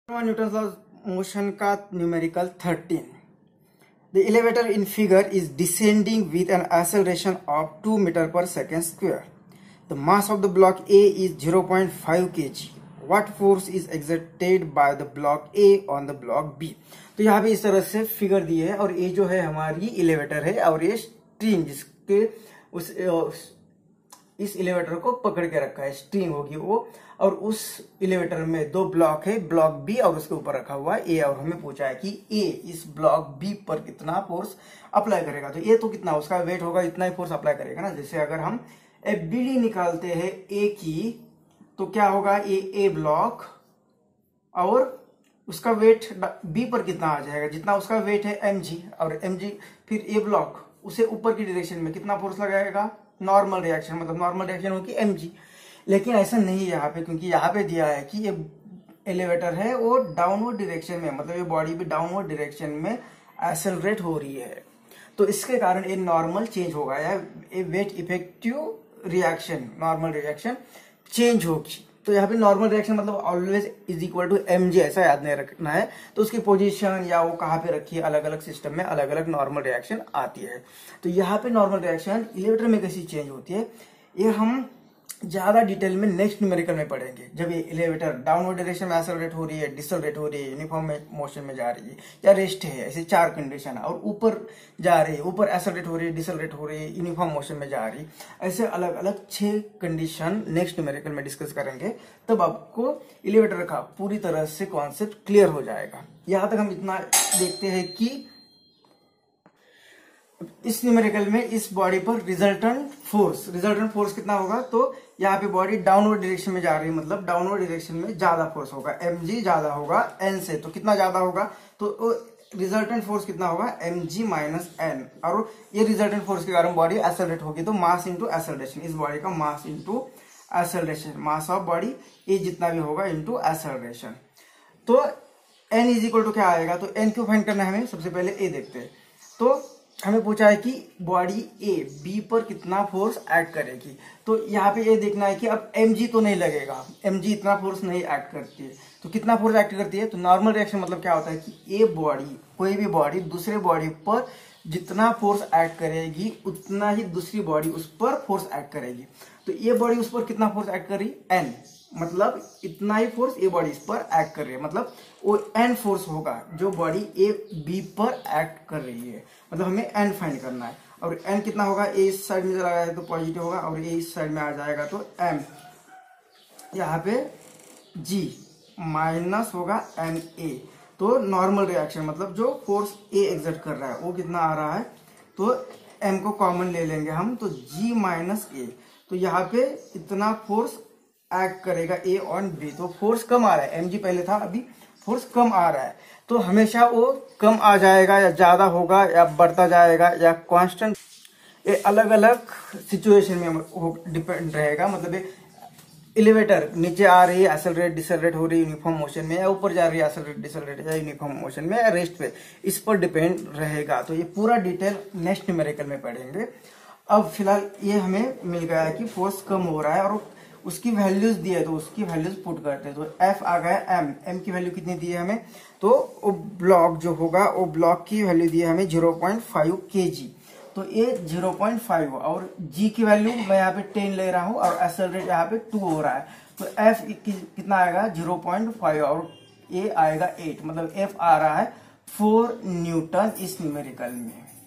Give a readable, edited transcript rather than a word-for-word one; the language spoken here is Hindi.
न्यूटन लॉ मोशन का numerical 13. The elevator in figure is descending with an acceleration of 2 meter per second square. The mass of the block A is 0.5 kg. What force is exerted by the block A on the block B? तो यहाँ पे इस तरह से फिगर दी है और ये जो है हमारी एलिवेटर है और ये स्ट्रिंग जिसके इस एलिवेटर को पकड़ के रखा है, स्ट्रिंग होगी वो, और उस एलिवेटर में दो ब्लॉक है, ब्लॉक बी और उसके ऊपर रखा हुआ है ए, और हमें पूछा है कि ए इस ब्लॉक बी पर कितना फोर्स अप्लाई करेगा। तो ए तो कितना उसका वेट होगा, इतना ही फोर्स अप्लाई करेगा ना। जैसे अगर हम एफबीडी निकालते हैं ए की, तो क्या होगा, ए ब्लॉक और उसका वेट बी पर कितना आ जाएगा, जितना उसका वेट है mg, और mg फिर ए ब्लॉक उसे ऊपर की डायरेक्शन में कितना फोर्स लगाएगा, नॉर्मल रिएक्शन, मतलब नॉर्मल रिएक्शन होगी mg। लेकिन ऐसा नहीं है यहाँ पे, क्योंकि यहाँ पे दिया है कि ये एलिवेटर है वो डाउनवर्ड डायरेक्शन में, मतलब ये बॉडी भी डाउनवर्ड डायरेक्शन में एक्सेलरेट हो रही है, तो इसके कारण ये नॉर्मल चेंज होगा या ये weight effective reaction, normal reaction change होगी। तो यहाँ पे नॉर्मल रिएक्शन मतलब always is equal to mg, ऐसा याद नहीं रखना है। तो उसकी पोजीशन या वो कहाँ पे रखी है, अलग अलग सिस्टम में अलग अलग नॉर्मल रिएक्शन आती है। तो यहाँ पे नॉर्मल रिएक्शन एलिवेटर में कैसी चेंज होती है, ये हम ज्यादा डिटेल में नेक्स्ट न्यूमेरिकल में पढ़ेंगे। जब ये एलिवेटर डाउनवर्ड डायरेक्शन में एक्सेलरेट हो रही है, डिसलेरेट हो रही है, यूनिफॉर्म मोशन में जा रही है या रेस्ट है, ऐसे चार कंडीशन है, और ऊपर जा रही है, ऊपर एक्सेलरेट हो रही है, डिसलेरेट हो रही है, यूनिफॉर्म मोशन में जा रही है, ऐसे अलग अलग 6 कंडीशन नेक्स्ट न्यूमेरिकल में डिस्कस करेंगे। तब आपको एलिवेटर का पूरी तरह से कॉन्सेप्ट क्लियर हो जाएगा। यहां तक हम इतना देखते हैं कि इस न्यूमेरिकल में इस बॉडी पर रिजल्टेंट फोर्स कितना होगा। तो यहाँ पे बॉडी डाउनवर्ड डायरेक्शन में जा रही है, मतलब डाउनवर्ड डायरेक्शन में ज्यादा फोर्स होगा, mg ज्यादा होगा n से। तो कितना ज्यादा होगा, तो रिजल्टेंट फोर्स कितना होगा, mg माइनस n, और ये रिजल्टेंट फोर्स के कारण बॉडी एक्सेलरेट होगी। तो मास इंटू एक्सेलरेशन, इस बॉडी का mass into acceleration, mass of body ये जितना भी होगा इंटू एक्सेलरेशन। तो n इज इक्वल टू क्या आएगा, तो n क्यों फाइंड करना है हमें, सबसे पहले a देखते हैं। तो हमें पूछा है कि बॉडी ए बी पर कितना फोर्स एक्ट करेगी। तो यहाँ पे ये देखना है कि अब mg तो नहीं लगेगा, mg इतना फोर्स नहीं एक्ट करती है, तो कितना फोर्स एक्ट करती है। तो नॉर्मल रिएक्शन मतलब क्या होता है कि ए बॉडी, कोई भी बॉडी दूसरे बॉडी पर जितना फोर्स एक्ट करेगी उतना ही दूसरी बॉडी उस पर फोर्स एक्ट करेगी। तो ये बॉडी उस पर कितना फोर्स एक्ट कर रही है, n, मतलब इतना ही फोर्स ये बॉडी इस पर एक्ट कर रही है, मतलब वो n फोर्स होगा जो बॉडी ए बी पर एक्ट कर रही है, मतलब हमें n फाइंड करना है। और n कितना होगा, a इस साइड में चला जाएगा तो पॉजिटिव होगा, और a इस साइड में आ जाएगा तो m, यहाँ पे g माइनस होगा ma। तो नॉर्मल रिएक्शन मतलब जो फोर्स a एग्जर्ट कर रहा है वो कितना आ रहा है, तो m को कॉमन ले लेंगे हम, तो g माइनस a। तो यहाँ पे इतना फोर्स एक्ट करेगा ए ऑन बी, तो फोर्स कम आ रहा है, mg पहले था अभी फोर्स कम आ रहा है, तो हमेशा वो कम आ जाएगा या ज्यादा होगा या बढ़ता जाएगा या कांस्टेंट, ये अलग अलग सिचुएशन में डिपेंड रहेगा। मतलब एलिवेटर नीचे आ रही है, एक्सेलरेट डिसलेरेट हो रही है यूनिफॉर्म मोशन में, या ऊपर जा रही है एक्सेलरेट डिसलेरेट या यूनिफॉर्म मोशन में या रेस्ट पे, इस पर डिपेंड रहेगा। तो ये पूरा डिटेल नेक्स्ट न्यूमेरिकल में पढ़ेंगे। अब फिलहाल ये हमें मिल गया है कि फोर्स कम हो रहा है और उसकी वैल्यूज दी है, तो उसकी वैल्यूज पुट करते हैं। तो F आ गया, M की वैल्यू कितनी दी है हमें, तो वो ब्लॉक जो होगा वो ब्लॉक की वैल्यू दी है हमें 0.5 kg, तो ये 0.5, और G की वैल्यू मैं यहाँ पे 10 ले रहा हूँ और एक्सेलरेट यहाँ पे 2 हो रहा है, तो F कितना आएगा 0.5 और A आएगा 8, मतलब F आ रहा है 4 न्यूटन इस न्यूमेरिकल में।